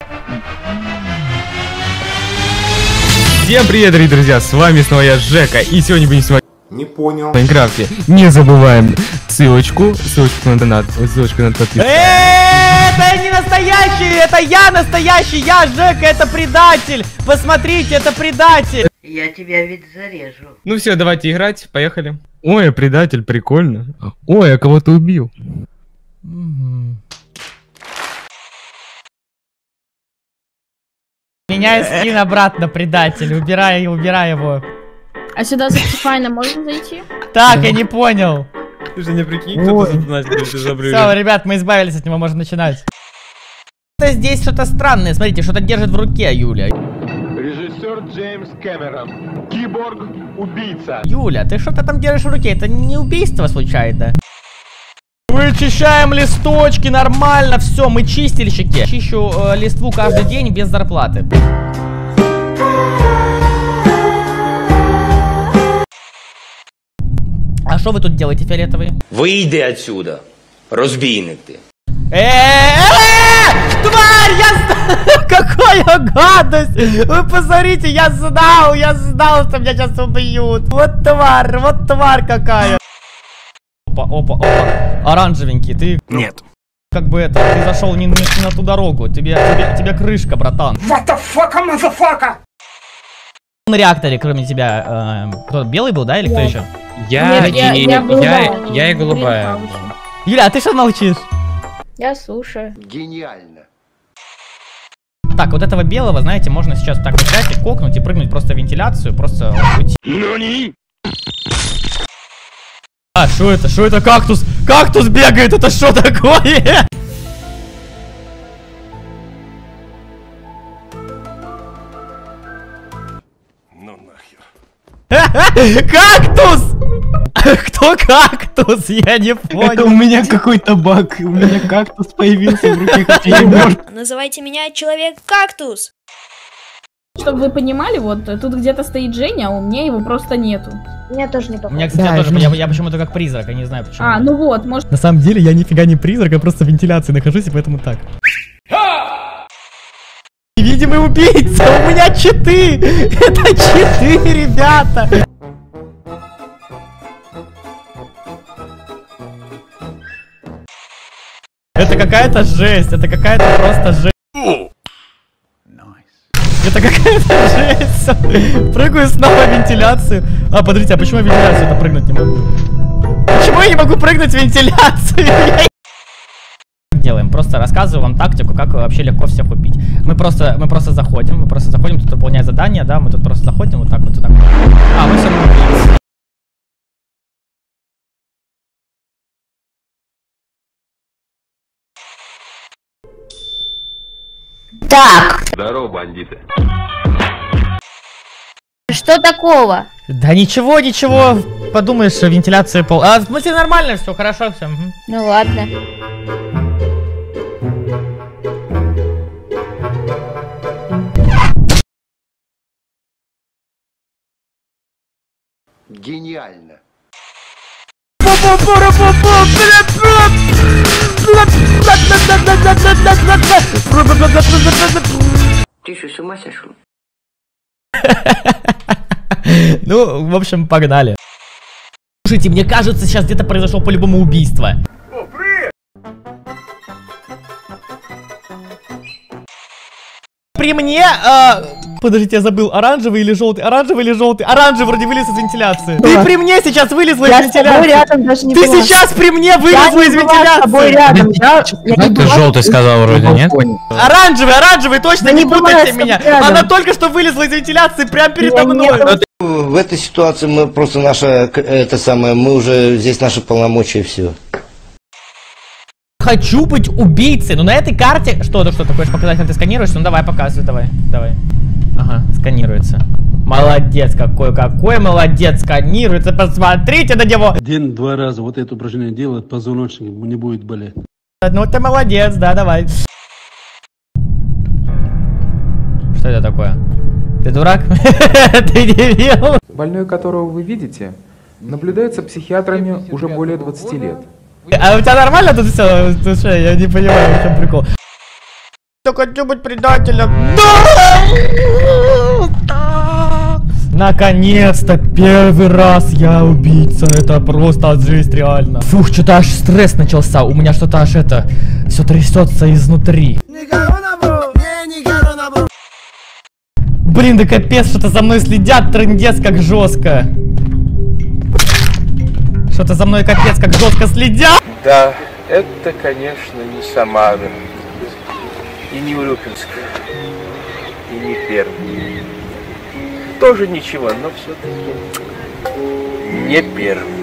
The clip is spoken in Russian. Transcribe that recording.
Всем привет, дорогие друзья, с вами снова я, Жека, и сегодня будем снимать... Не понял. В Майнкрафте. Не забываем ссылочку на донат, ссылочку на подписку. Это не настоящий, это я настоящий, я Жека, это предатель. Посмотрите, это предатель. Я тебя ведь зарежу. Ну все, давайте играть, поехали. Ой, предатель, прикольно. Ой, я кого-то убил. Меняй скин обратно, предатель, убирай его. А сюда за Тифайна можно зайти? Так, я не понял. Ты же не прикинь, кто-то задонатит, ты забрали. Все, ребят, мы избавились от него, можно начинать. Здесь что-то странное, смотрите, что-то держит в руке Юля. Режиссер Джеймс Кэмерон. Киборг-убийца. Юля, ты что-то там держишь в руке, это не убийство случайно? Вычищаем листочки, нормально, все, мы чистильщики. Чищу листву каждый день без зарплаты. А что вы тут делаете, фиолетовые? Вийди отсюда, розбійник ти. Тварь, какая гадость! Вы посмотрите, я знал, что меня сейчас убьют. Вот тварь какая. Опа. Оранжевенький, ты... Нет. Как бы это, ты зашел не на ту дорогу. Тебе крышка, братан. What the fuck, motherfucker? На реакторе, кроме тебя, кто белый был, да, или кто еще? Я и голубая. Юля, а ты что молчишь? Я слушаю. Гениально. Так, вот этого белого, знаете, можно сейчас так вот взять и кокнуть и прыгнуть просто в вентиляцию, просто уйти. А, что это? Что это? Кактус! Кактус бегает! Это что такое? Ну нахер. Кактус! Кто кактус? Я не понял. Это у меня какой-то баг. У меня кактус появился в руке, хотя я мертв. Называйте меня Человек-кактус. Чтобы вы понимали, вот тут где-то стоит Женя, а у меня его просто нету. Меня тоже не У попало. меня, кстати, Да, тоже, я почему-то как призрак, я не знаю почему. А, ну вот, может... На самом деле я нифига не призрак, я просто в вентиляции нахожусь, и поэтому так. Невидимый убийца! У меня читы! Это читы, ребята! Это какая-то жесть, это какая-то просто жесть. Это какая-то жесть. Прыгаю снова в вентиляцию. А, подождите, а почему я в вентиляцию-то прыгнуть не могу? Почему я не могу прыгнуть в вентиляцию? Делаем, просто рассказываю вам тактику, как вообще легко всех убить. Мы просто заходим, тут выполняем задание, да, мы тут просто заходим вот так вот. А, мы все равно убийцы. Так, Здорово, бандиты. что такого? Да ничего, подумаешь, вентиляция пол... А, в смысле нормально все, хорошо все. Ну ладно. Гениально. Ты что, с ума сошел? Ну, в общем, погнали. Слушайте, мне кажется, сейчас где-то произошло по-любому убийство. При мне, подождите, я забыл, оранжевый или желтый? Оранжевый или желтый? Оранжевый вроде вылез из вентиляции. Ты при мне сейчас вылезла из вентиляции. рядом даже не Ты сейчас при мне вылезла из вентиляции. рядом. Ты желтый сказал вроде, нет? Оранжевый, точно, не путайте меня. Она только что вылезла из вентиляции прямо передо мной. В этой ситуации мы просто мы уже здесь наши полномочия и все. Хочу быть убийцей, но на этой карте... Что ты хочешь показать, как ты сканируешь? Ну давай, показывай, давай. Ага, сканируется. Молодец, какой молодец, сканируется, посмотрите на него. 1-2 раза вот это упражнение делает, позвоночник не будет болеть. Ну ты молодец, да, давай. Что это такое? Ты дурак? Ты дебил? Больной, которого вы видите, наблюдается психиатрами уже более 20 лет. А у тебя нормально тут все? Слушай, я не понимаю, в чем прикол. Я хочу быть предателем. Да! Наконец-то первый раз я убийца. Это просто жесть реально. Фух, что-то аж стресс начался. У меня что-то аж это все трясется изнутри. Блин, да капец, что-то за мной следят, трындец, как жестко. Что-то за мной капец, как жестко следят. Да, это, конечно, не Самара. И не Урюпинск. И не Пермь. Тоже ничего, но все-таки не Пермь.